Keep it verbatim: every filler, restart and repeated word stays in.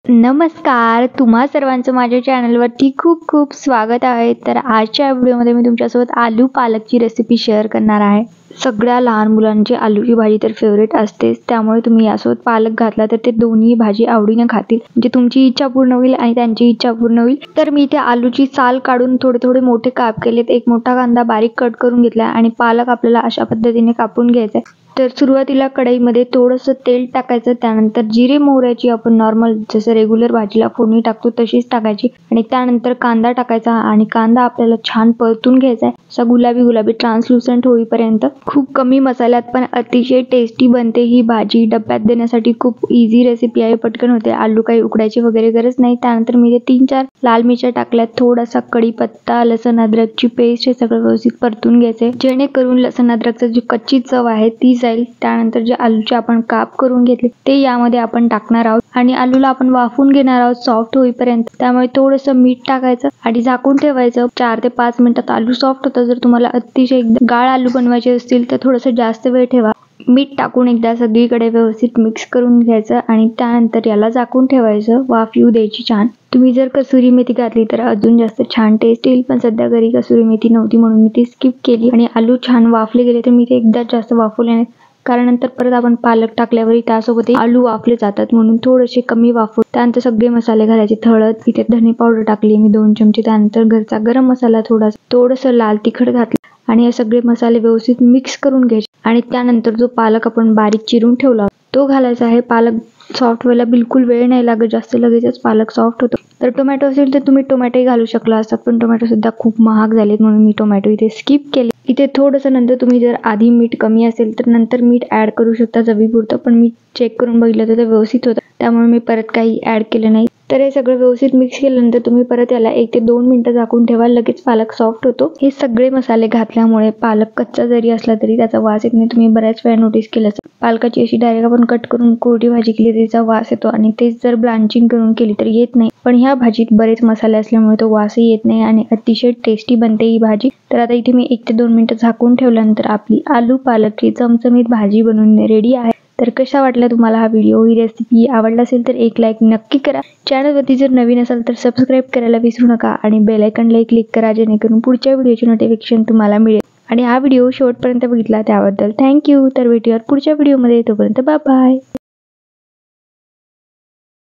नमस्कार, तुम्हा सर्वांचं माझ्या चॅनलवरती खूप खूप स्वागत आहे. तर आजच्या व्हिडिओमध्ये मी तुमच्यासोबत आलू पालकची रेसिपी शेअर करणार आहे. सगळ्या लहान मुलांची आलूची भाजी तर फेवरेट असतेच, त्यामुळे तुम्ही यासोबत पालक घातला तर ते दोन्ही भाजी आवडीने खातील. म्हणजे तुमची इच्छा पूर्ण होईल आणि त्यांची इच्छा पूर्ण होईल. तर मी इथे आलूची साल काढून थोडे थोडे मोठे काप केलेत. एक मोठा कांदा बारीक कट करून घेतला आणि पालक आपल्याला अशा पद्धतीने कापून घ्यायचा आहे. तर सुरुवातीला कढईमध्ये थोडंसं तेल टाकायचं, त्यानंतर जिरे मोहऱ्याची आपण नॉर्मल जसं रेग्युलर भाजीला फोडणी टाकतो तशीच टाकायची आणि त्यानंतर कांदा टाकायचा आणि कांदा आपल्याला छान परतून घ्यायचा आहे. असा गुलाबी गुलाबी ट्रान्सलुसंट होईपर्यंत. खूप कमी मसाल्यात पण अतिशय टेस्टी बनते ही भाजी. डब्यात देण्यासाठी खूप इझी रेसिपी आहे, पटकन होते. आलू काही उकडायची वगैरे गरज नाही. त्यानंतर मी ते तीन चार लाल मिरच्या टाकल्यात, थोडासा कढीपत्ता, लसण अद्रकची पेस्ट हे सगळं व्यवस्थित परतून घ्यायचे, जेणेकरून लसण अद्रकची जी कच्ची चव आहे ती जाईल. त्यानंतर जे आलूचे आपण काप करून घेतले ते यामध्ये आपण टाकणार आहोत आणि आलूला आपण वाफवून घेणार आहोत सॉफ्ट होईपर्यंत. त्यामुळे थोडंसं मीठ टाकायचं आणि झाकून ठेवायचं. चार ते पाच मिनिटात आलू सॉफ्ट होतं. जर तुम्हाला अतिशय एकदम गाळ आलू बनवायचे असतील तर थोडंसं जास्त वेळ ठेवा. मीठ टाकून एकदा सगळीकडे व्यवस्थित मिक्स करून घ्यायचं आणि त्यानंतर याला झाकून ठेवायचं, वाफ येऊ द्यायची छान. तुम्ही जर कसुरी मेथी घातली तर अजून जास्त छान टेस्ट येईल, पण सध्या घरी कसुरी मेथी नव्हती म्हणून मी ती स्किप केली. आणि आलू छान वाफले गेले तर मी ते एकदाच जास्त वाफवले नाही, कारण नंतर परत आपण पालक टाकल्यावरही त्यासोबत आलू वाफले जातात, म्हणून थोडेसे कमी वाफवून त्यानंतर सगळे मसाले घालायचे. हळद, इथे धने पावडर टाकली मी दोन चमचे, त्यानंतर घरचा गरम मसाला थोडासा, थोडंसं लाल तिखट घातलं आणि हे सगळे मसाले व्यवस्थित मिक्स करून घ्यायचे. आणि त्यानंतर जो पालक आपण बारीक चिरून ठेवला तो घालायचा आहे. पालक सॉफ्ट व्हायला बिलकुल वेळ नाही लागत जास्त, लगेचच पालक सॉफ्ट होतो. तर टोमॅटो असेल तर तुम्ही टोमॅटोही घालू शकला असतात, पण टोमॅटो सुद्धा खूप महाग झालेत म्हणून मी टोमॅटो इथे स्किप केले. इथे थोडंसं नंतर तुम्ही जर आधी मीठ कमी असेल तर नंतर मीठ ऍड करू शकता चवीपुरतं, पण मी चेक करून बघितलं तर ते व्यवस्थित होतं, त्यामुळे मी परत काही ऍड केलं नाही. तर हे सगळं व्यवस्थित मिक्स केल्यानंतर तुम्ही परत याला एक ते दोन मिनिटं झाकून ठेवा, लगेच पालक सॉफ्ट होतो. हे सगळे मसाले घातल्यामुळे पालक कच्चा जरी असला तरी त्याचा वास येत नाही. तुम्ही बऱ्याच वेळा नोटीस केलं असेल, पालकाची अशी डायरेक्ट आपण कट करून कोरडी भाजी केली त्याचा वास येतो आणि तेच जर ब्लांचिंग करून केली तर येत नाही. पण ह्या भाजीत बरेच मसाले असल्यामुळे तो वासही येत नाही आणि अतिशय टेस्टी बनते ही भाजी. तर आता इथे मी एक ते दोन मिनिटं झाकून ठेवल्यानंतर आपली आलू पालकची चमचमीत भाजी बनवून रेडी आहे. तर कशा वाटला तुम्हाला हा व्हिडिओ? ही रेसिपी आवडला असेल तर एक लाईक नक्की करा. चॅनलवरती जर नवीन असाल तर सबस्क्राईब करायला विसरू नका आणि बेल आयकॉनला क्लिक करा, जेणेकरून पुढच्या व्हिडिओची नोटिफिकेशन तुम्हाला मिळेल. आणि हा व्हिडिओ शेवटपर्यंत बघितला त्याबद्दल थँक्यू. तर भेटूयात पुढच्या व्हिडिओमध्ये, तोपर्यंत बाय बाय.